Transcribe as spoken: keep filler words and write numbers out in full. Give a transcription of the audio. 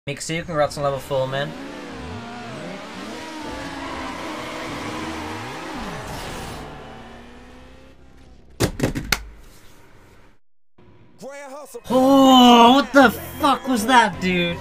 Mixu, congrats on level four, man. Oh, what the fuck was that, dude?